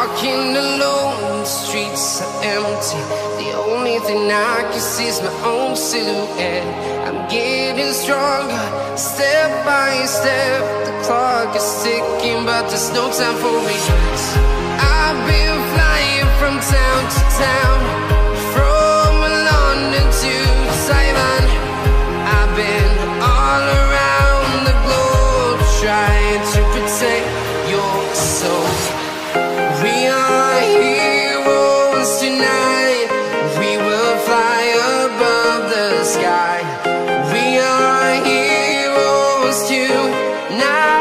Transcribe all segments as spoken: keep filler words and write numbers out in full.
walking alone, the streets are empty. The only thing I can see is my own silhouette. I'm getting stronger, step by step. The clock is ticking, but there's no time for regrets. I've been flying from town to town, from London to Taiwan. I've been all around the globe, trying to protect your soul. We are heroes tonight. We will fly above the sky. We are heroes tonight.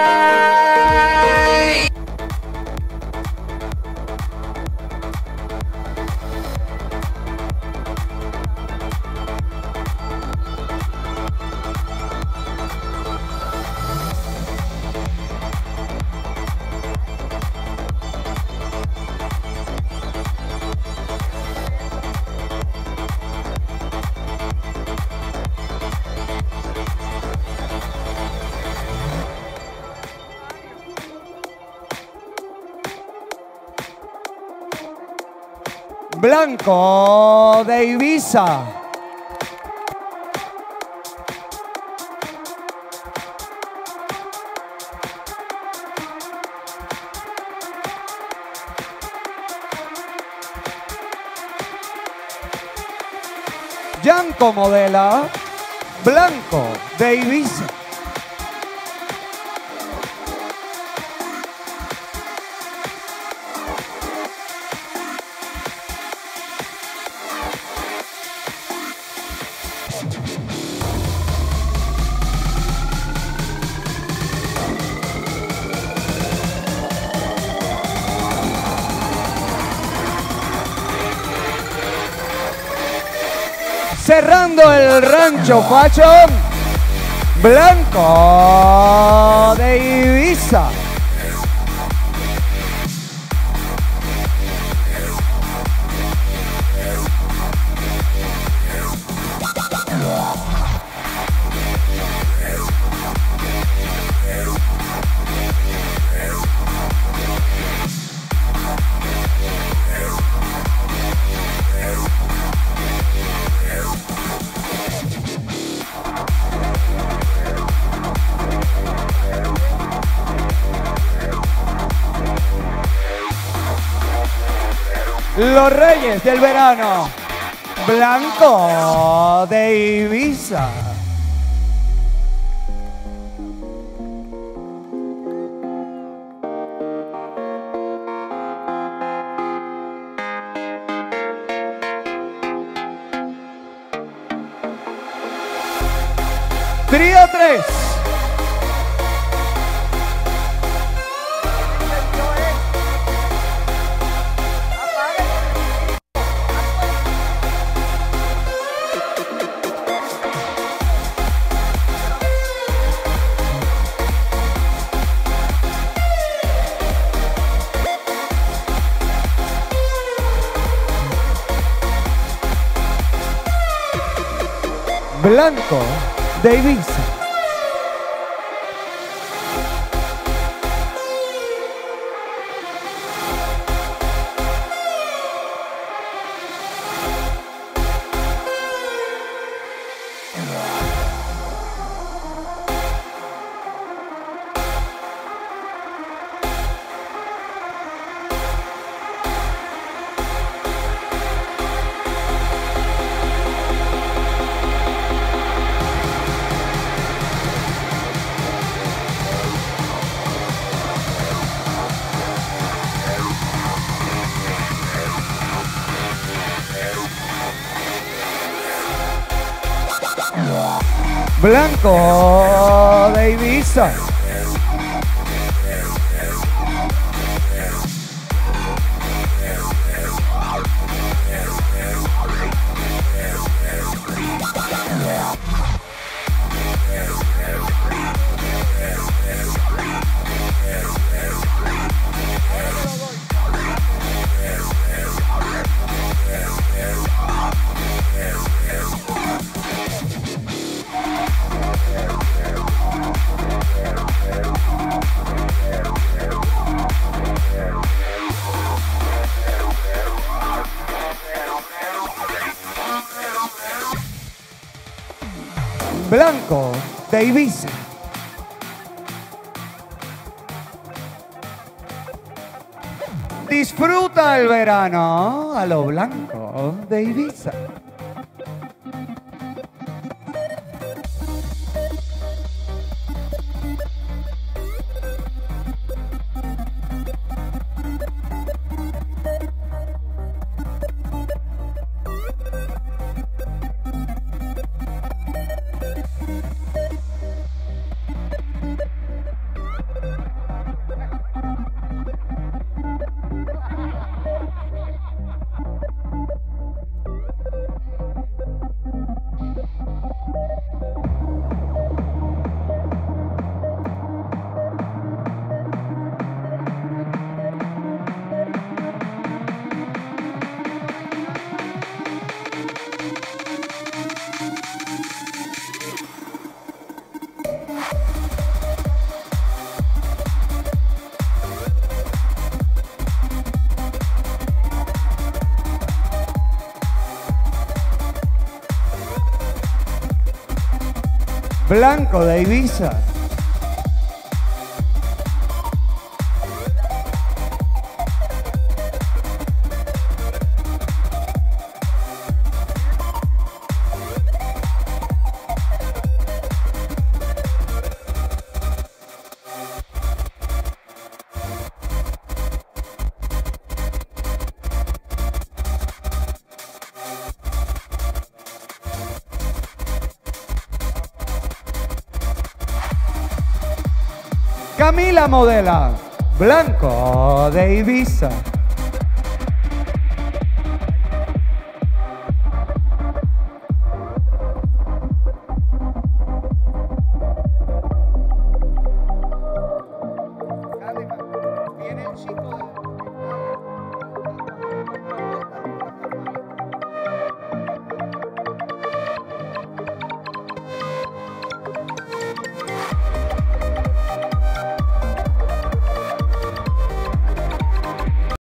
Blanco de Ibiza. Yanko modela Blanco de Ibiza. Cerrando el rancho Fashion, Blanco de Ibiza. Los Reyes del Verano, Blanco de Ibiza. Trío tres. Blanco de Ibiza. Blanco de Ibiza. Blanco de Ibiza. Disfruta el verano a lo blanco de Ibiza. Blanco de Ibiza. Camila Modela, Blanco de Ibiza.